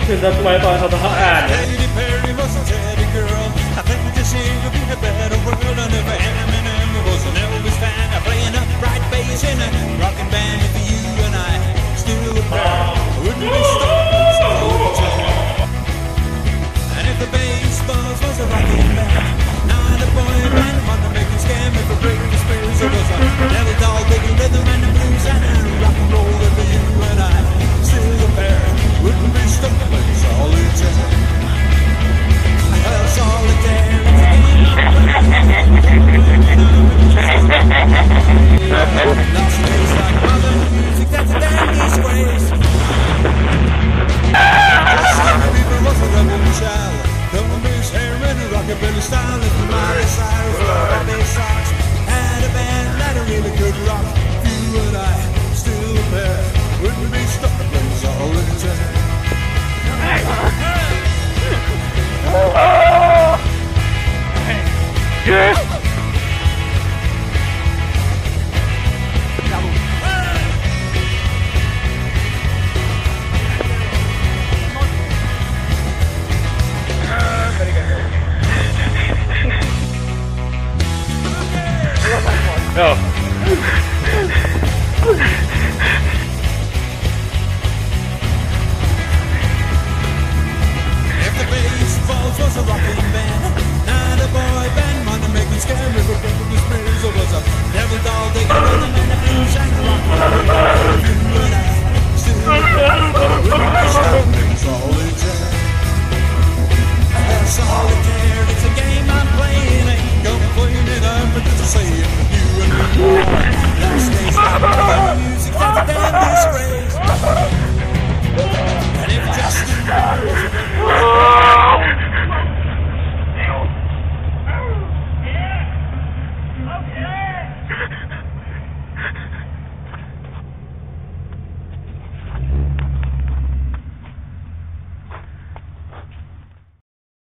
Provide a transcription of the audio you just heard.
คือจะไว้ตอนเขาอ่านเนี่ย Katy Perry was a teddy girl. I think this year would be a better world. And if Eminem was an Elvis fan, playing a bright bass in a rockin' band, if you and I still a pair, wouldn't be stuck all the time. And if the bass buzz was a rockin' band, now the boy band, money making scam, if a Britney Spears was a devil doll, biggie rhythm and the blues and rock and roll, if you and I still a pair, wouldn't be stuck all the time. Solitaire. Lost days like modern music, that's a damn disgrace. People was a rebel child. Don't miss hair and a rockabilly style. If Miley Cyrus or Bobby Sox had a band that really could rock, you and I still a pair wouldn't be stuck in place all the time. Yes! No. If the bass falls was a rocking band,